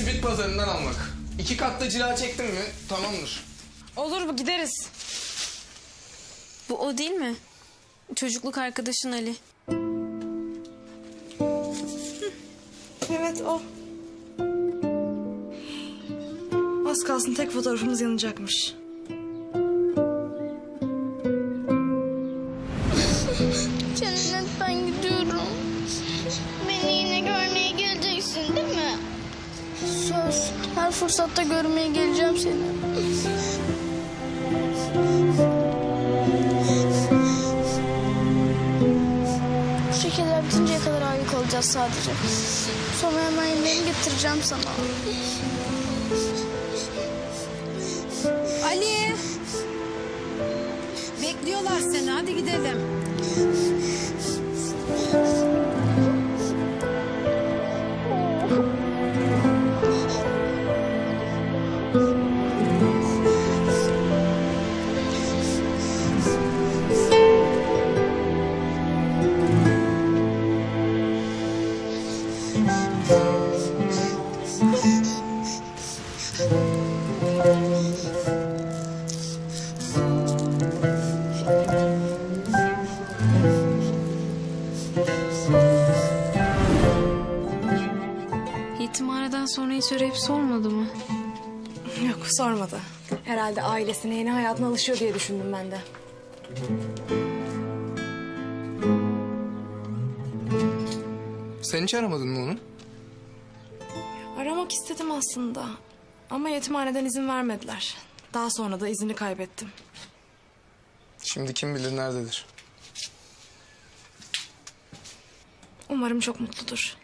bit pazarından almak. 2 katta cila çektin mi tamamdır. Olur bu, gideriz. Bu o değil mi? Çocukluk arkadaşın Ali. Evet o. Az kalsın tek fotoğrafımız yanacakmış. Cennet, ben gidiyorum. Beni yine görmeye geleceksin değil mi? Söz. Her fırsatta görmeye geleceğim seni. Bu şekerler bitinceye kadar ayrı kalacağız sadece. Sonra hemen yemeğini getireceğim sana. Ali! Bekliyorlar seni, hadi gidelim. Yetimhaneden sonra hiç arayıp sormadı mı? Yok, sormadı. Herhalde ailesine, yeni hayatına alışıyor diye düşündüm ben de. Sen hiç aramadın mı onu? Aramak istedim aslında. Ama yetimhaneden izin vermediler. Daha sonra da izini kaybettim. Şimdi kim bilir nerededir. Umarım çok mutludur.